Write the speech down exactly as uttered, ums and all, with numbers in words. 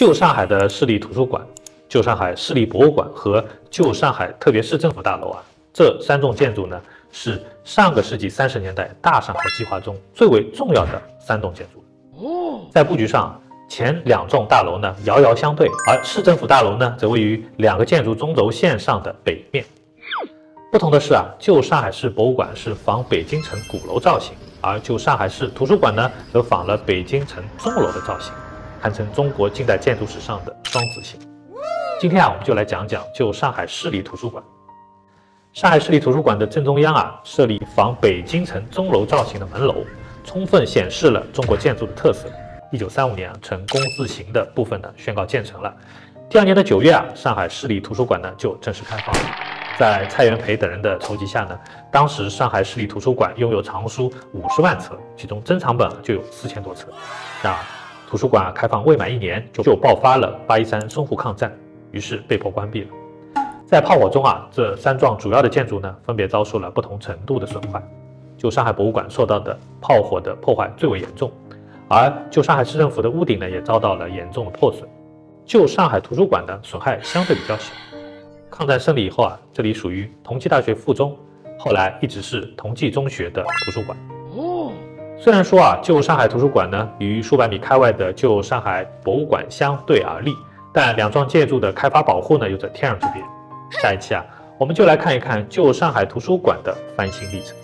旧上海的市立图书馆、旧上海市立博物馆和旧上海特别市政府大楼啊，这三栋建筑呢，是上个世纪三十年代大上海计划中最为重要的三栋建筑。在布局上，前两栋大楼呢遥遥相对，而市政府大楼呢则位于两个建筑中轴线上的北面。不同的是啊，旧上海市博物馆是仿北京城鼓楼造型，而旧上海市图书馆呢则仿了北京城钟楼的造型，堪称中国近代建筑史上的双子星。今天啊，我们就来讲讲旧上海市立图书馆。上海市立图书馆的正中央啊，设立仿北京城钟楼造型的门楼，充分显示了中国建筑的特色。一九三五年啊，呈工字形的部分呢宣告建成了。第二年的九月啊，上海市立图书馆呢就正式开放了。在蔡元培等人的筹集下呢，当时上海市立图书馆拥有藏书五十万册，其中珍藏本就有四千多册。那图书馆开放未满一年，就就爆发了八一三淞沪抗战，于是被迫关闭了。在炮火中啊，这三幢主要的建筑呢，分别遭受了不同程度的损坏。旧上海博物馆受到的炮火的破坏最为严重，而旧上海市政府的屋顶呢，也遭到了严重的破损。旧上海图书馆的损害相对比较小。抗战胜利以后啊，这里属于同济大学附中，后来一直是同济中学的图书馆。虽然说啊，旧上海图书馆呢与数百米开外的旧上海博物馆相对而立，但两幢建筑的开发保护呢有着天壤之别。下一期啊，我们就来看一看旧上海图书馆的翻新历程。